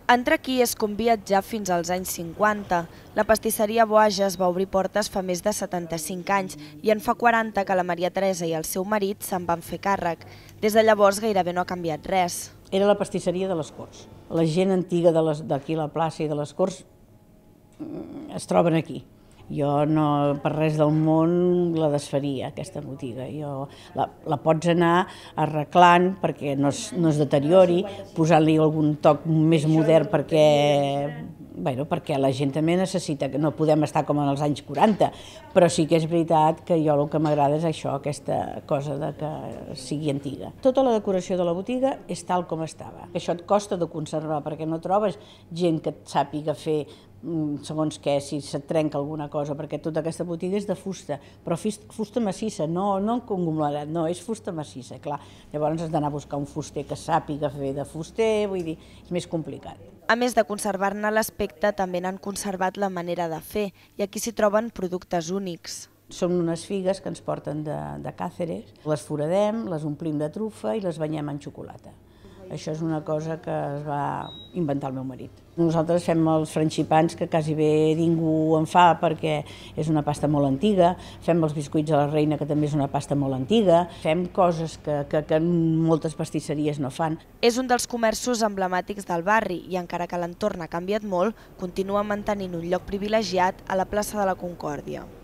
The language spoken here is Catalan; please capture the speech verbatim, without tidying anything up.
Entrar aquí és com viatjar fins als anys cinquanta. La pastisseria Boages va obrir portes fa més de setanta-cinc anys i en fa quaranta que la Maria Teresa i el seu marit se'n van fer càrrec. Des de llavors gairebé no ha canviat res. Era la pastisseria de les Corts. La gent antiga d'aquí a la plaça i de les Corts es troben aquí. Jo no, per res del món, la desfaria, aquesta botiga. Jo, la, la pots anar arreglant perquè no es, no es deteriori, posant-li algun toc més modern perquè, bueno, perquè la gent també necessita, que no podem estar com en els anys quaranta, però sí que és veritat que jo el que m'agrada és això, aquesta cosa de que sigui antiga. Tota la decoració de la botiga és tal com estava. Això et costa de conservar perquè no trobes gent que et sàpiga fer segons què, si se't trenca alguna cosa, perquè tota aquesta botiga és de fusta, però fusta massissa, no, no en conglomerat, no, és fusta massissa, clar. Llavors has d'anar a buscar un fuster que sàpiga fer de fuster, vull dir, és més complicat. A més de conservar-ne l'aspecte, també n'han conservat la manera de fer, i aquí s'hi troben productes únics. Són unes figues que ens porten de, de Càceres, les foradem, les omplim de trufa i les banyem en xocolata. Això és una cosa que es va inventar el meu marit. Nosaltres fem els franxipans que quasi bé ningú en fa perquè és una pasta molt antiga, fem els biscuits a la reina que també és una pasta molt antiga, fem coses que, que, que moltes pastisseries no fan. És un dels comerços emblemàtics del barri i encara que l'entorn ha canviat molt, continua mantenint un lloc privilegiat a la plaça de la Concòrdia.